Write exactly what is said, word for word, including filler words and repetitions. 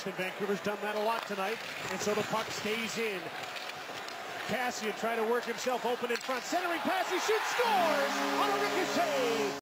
switched, and Vancouver's done that a lot tonight. And so the puck stays in. Kassian trying to work himself open in front. Centering pass, he shoots, scores!